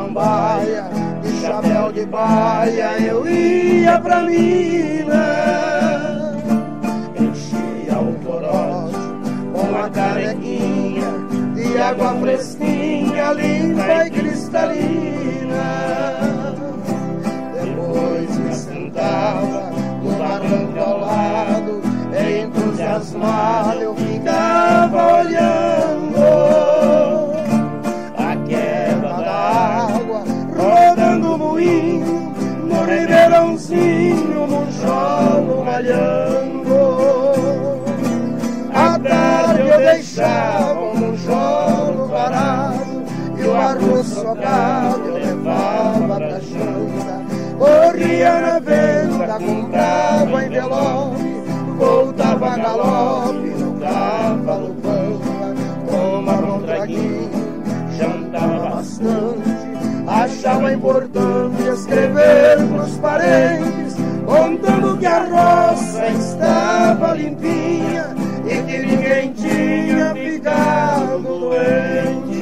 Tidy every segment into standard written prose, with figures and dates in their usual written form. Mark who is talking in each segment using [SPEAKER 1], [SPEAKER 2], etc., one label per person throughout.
[SPEAKER 1] samambaia, de chapéu de baia, eu ia pra mina. Enchia o corote com a carequinha de água fresquinha, limpa e cristalina. Depois me sentava no barranco ao lado, entusiasmado eu ficava olhando a queda da água rodando o moinho no ribeirãozinho, no cholo malhando. À tarde eu deixava um monjolo parado e o arroz socado eu levava pra janta. Corria na venda, comprava envelope, voltava a galope no cavalo pampa. Tomava um traguinho, jantava bastante, achava importante escrever pros parentes, contando que a roça estava limpinha e que ninguém tinha ficado doente.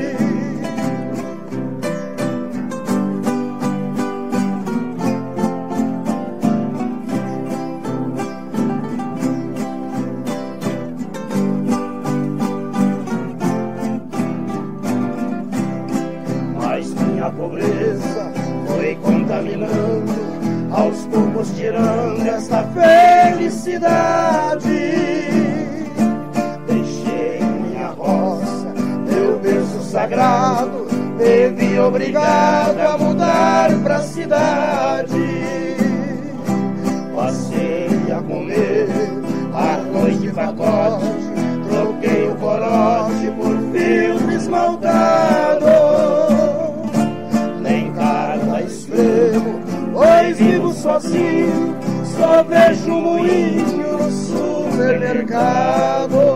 [SPEAKER 1] Mas minha pobreza foi contaminando, aos poucos tirando esta felicidade. Sagrado, me vi obrigado a mudar pra cidade. Passei a comer arroz de pacote, troquei o corote por filtro esmaltado. Nem carta escrevo, pois vivo sozinho, só vejo um moinho no supermercado.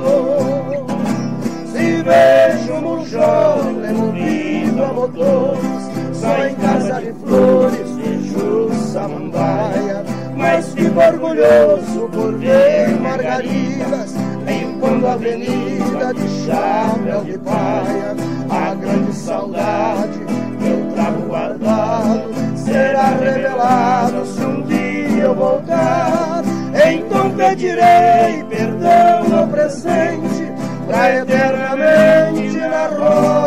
[SPEAKER 1] Se vejo um monjolo é movido a motores, só em casa de flores vejo samambaia. Mas fico orgulhoso por ver margaridas limpando a avenida de chapéu de paia. A grande saudade que eu trago guardado será revelado se um dia eu voltar. Então pedirei perdão ao presente pra eternamente na roda